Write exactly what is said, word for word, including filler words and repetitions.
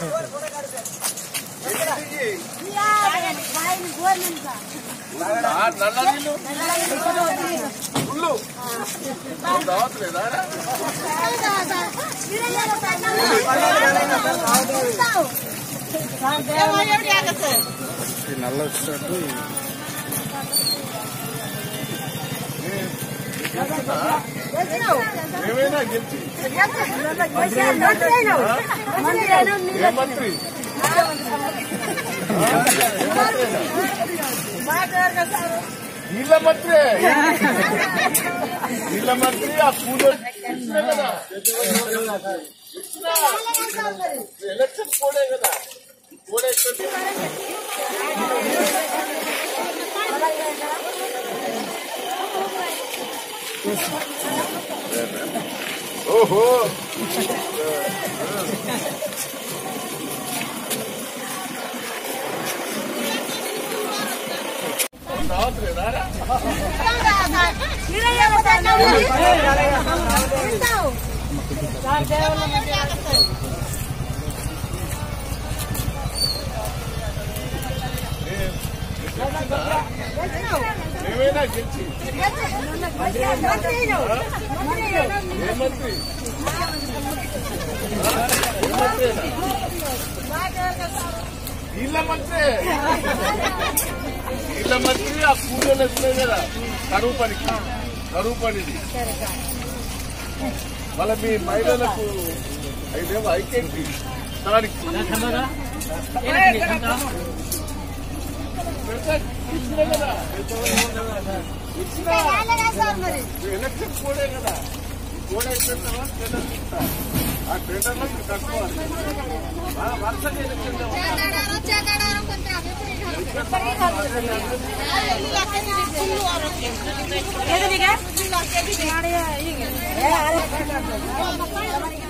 నల్ల నీళ్ళు రావట్లేదా నల్ల వచ్చినట్టు ఏమైనా గెలిచి మంత్రి నీళ్ళ మంత్రి నీళ్ళ మంత్రి ఆ పూలు కదా ఎలక్షన్ కోడే కదా కోడే ఓహో రావట్లేదా ఏమైనా గెలిచి ఏ మంత్రి నీళ్ళ మంత్రి నీళ్ళ మంత్రి ఆ పూజలు వస్తున్నాయి కదా కరువు పనికి కరువు పనిది మళ్ళీ మీ మహిళలకు ఐదేమో ఐకేంటి దానికి ఇచ్చినా కదా ఇచ్చినా ఎలక్షన్ కోడే కదా కోడ ఎట్లా టెండర్ ఇస్తా ఆ టెండర్లో మీరు కట్టుకోవాలి వరుసగా ఎలక్షన్